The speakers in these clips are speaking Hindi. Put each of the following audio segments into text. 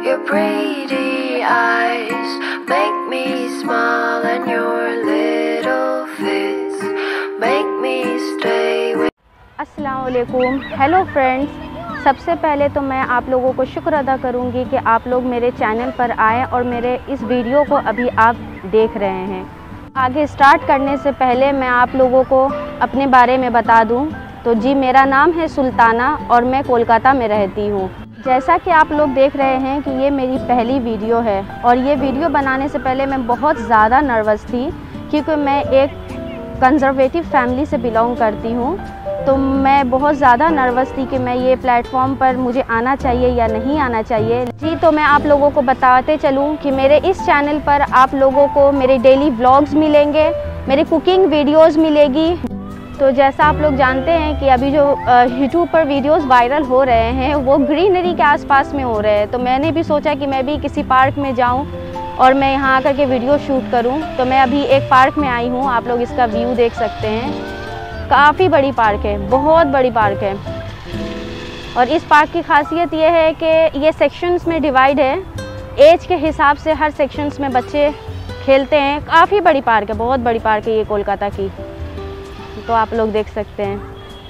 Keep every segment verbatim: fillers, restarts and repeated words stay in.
Your pretty eyes make me smile and your little face make me stay with. अस्सलाम वालेकुम, हेलो फ्रेंड्स। सबसे पहले तो मैं आप लोगों को शुक्र अदा करूंगी कि आप लोग मेरे चैनल पर आए और मेरे इस वीडियो को अभी आप देख रहे हैं। आगे स्टार्ट करने से पहले मैं आप लोगों को अपने बारे में बता दूं तो जी, मेरा नाम है सुल्ताना और मैं कोलकाता में रहती हूँ। जैसा कि आप लोग देख रहे हैं कि ये मेरी पहली वीडियो है और ये वीडियो बनाने से पहले मैं बहुत ज़्यादा नर्वस थी, क्योंकि मैं एक कंजर्वेटिव फैमिली से बिलोंग करती हूँ। तो मैं बहुत ज़्यादा नर्वस थी कि मैं ये प्लेटफॉर्म पर मुझे आना चाहिए या नहीं आना चाहिए। जी, तो मैं आप लोगों को बताते चलूँ कि मेरे इस चैनल पर आप लोगों को मेरे डेली व्लॉग्स मिलेंगे, मेरी कुकिंग वीडियोस मिलेगी। तो जैसा आप लोग जानते हैं कि अभी जो यूट्यूब पर वीडियोस वायरल हो रहे हैं वो ग्रीनरी के आसपास में हो रहे हैं। तो मैंने भी सोचा कि मैं भी किसी पार्क में जाऊँ और मैं यहाँ आकर के वीडियो शूट करूँ। तो मैं अभी एक पार्क में आई हूँ, आप लोग इसका व्यू देख सकते हैं। काफ़ी बड़ी पार्क है, बहुत बड़ी पार्क है। और इस पार्क की खासियत ये है कि ये सेक्शंस में डिवाइड है, एज के हिसाब से हर सेक्शंस में बच्चे खेलते हैं। काफ़ी बड़ी पार्क है, बहुत बड़ी पार्क है ये कोलकाता की। तो आप लोग देख सकते हैं।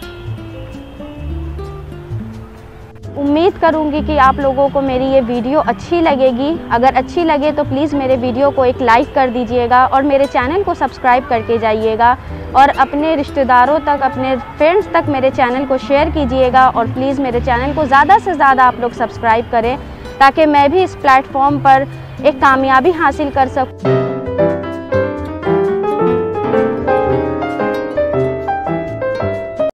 उम्मीद करूंगी कि आप लोगों को मेरी ये वीडियो अच्छी लगेगी। अगर अच्छी लगे तो प्लीज़ मेरे वीडियो को एक लाइक कर दीजिएगा और मेरे चैनल को सब्सक्राइब करके जाइएगा और अपने रिश्तेदारों तक, अपने फ्रेंड्स तक मेरे चैनल को शेयर कीजिएगा। और प्लीज़ मेरे चैनल को ज़्यादा से ज़्यादा आप लोग सब्सक्राइब करें ताकि मैं भी इस प्लेटफॉर्म पर एक कामयाबी हासिल कर सकूँ।